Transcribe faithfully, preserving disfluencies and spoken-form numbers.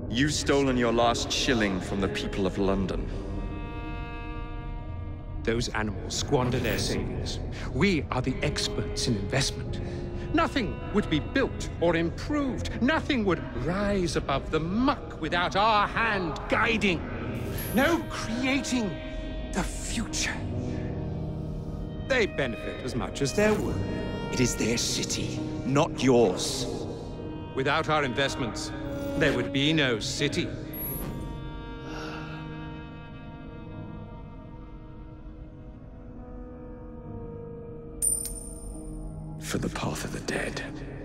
You've stolen your last shilling from the people of London. Those animals squander their savings. We are the experts in investment. Nothing would be built or improved. Nothing would rise above the muck without our hand guiding. No creating the future. They benefit as much as their work. It is their city, not yours. Without our investments, there would be no city. For the path of the dead.